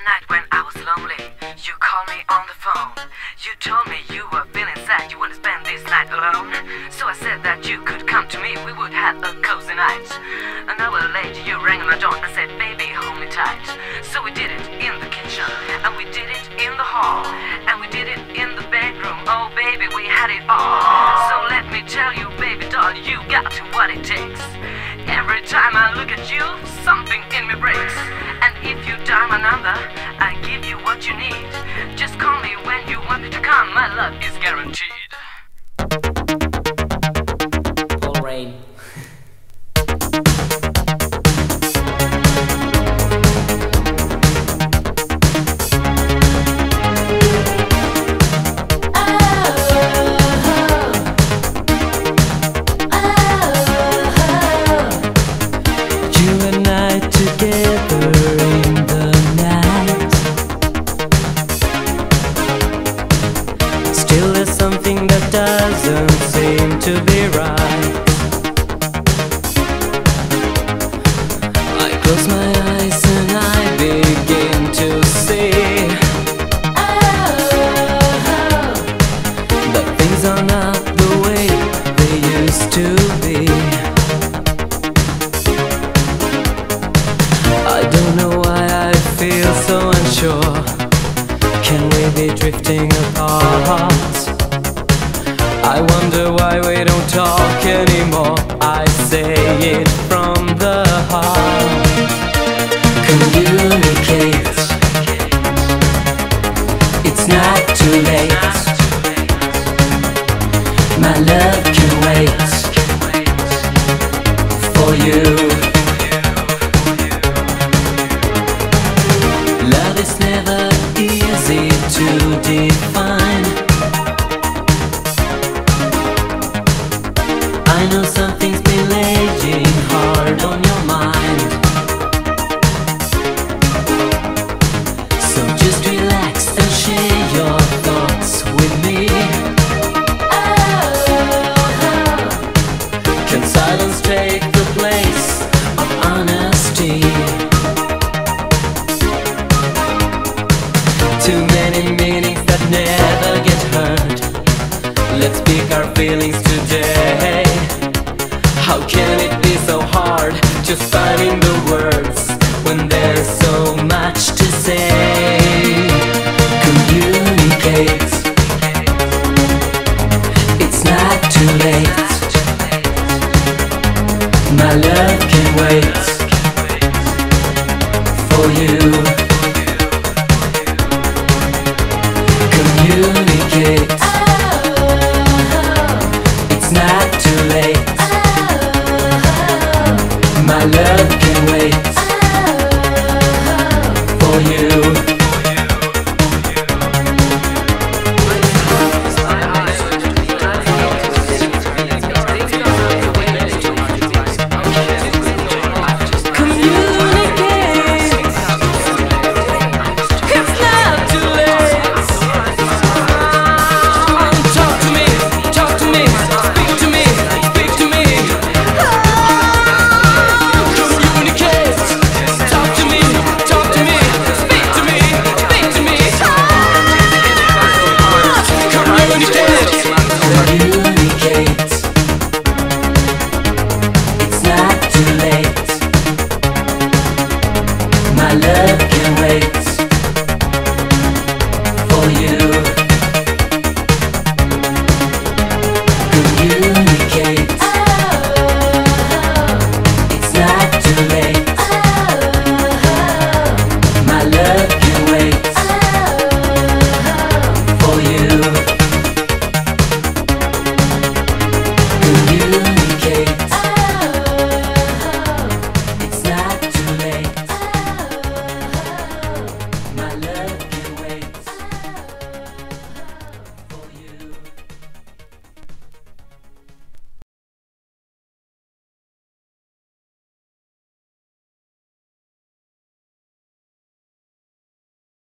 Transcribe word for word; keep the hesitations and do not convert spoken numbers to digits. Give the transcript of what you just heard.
night when I was lonely, you called me on the phone. You told me you were feeling sad, you wouldn't spend this night alone. So I said that you could come to me, we would have a cozy night. An hour later you rang on my door and said, baby, hold me tight. So we did it in the kitchen, and we did it in the hall, and we did it in the bedroom. Oh baby, we had it all. So let me tell you, baby doll, you got what it takes. Every time I look at you, something in me breaks. And if you dial my number, I give you what you need. Just call me when you want me to come, my love is guaranteed. Paul Rain. Still there's something that doesn't seem to be right. I close my eyes and I begin to see that things are not the way they used to be. I don't know why I feel so unsure. Can we be drifting apart? I wonder why we don't talk anymore. I say it from the heart. Communicate. It's not too late. My love can wait for you. Love is never easy to define. I know something's been laying hard on your mind. So just relax and share your thoughts with me. Can silence take the place of honesty? Too many meanings that never get heard. Let's speak our feelings today. How can it be so hard just finding the words when there's so much to say? Communicate. It's not too late. My love can wait for you. Communicate. It's not too late. My love can wait for you. My love can wait